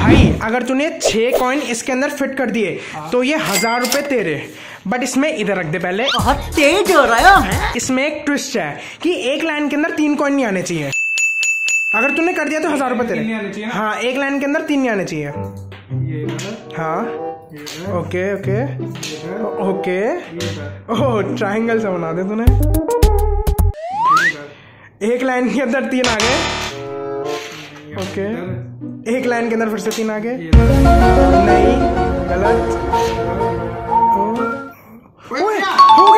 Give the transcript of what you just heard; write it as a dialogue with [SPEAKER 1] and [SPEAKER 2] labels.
[SPEAKER 1] भाई अगर तूने 6 कॉइन इसके अंदर फिट कर दिए तो ये 1000 रुपए तेरे। बट इसमें इधर रख दे पहले।
[SPEAKER 2] बहुत तेज हो रहा है।
[SPEAKER 1] इसमें एक ट्विस्ट है कि एक लाइन के अंदर 3 कॉइन नहीं आने चाहिए। अगर तूने कर दिया तो 1000 रुपए तेरे। हाँ, एक लाइन के अंदर 3 नहीं आने चाहिए। हाँ, okay okay okay. Oh, triangle सा बना दे तूने। एक लाइन के अंदर 3 आ गए। ओके, एक लाइन के अंदर फिर से 3 आ गए। नहीं, गलत।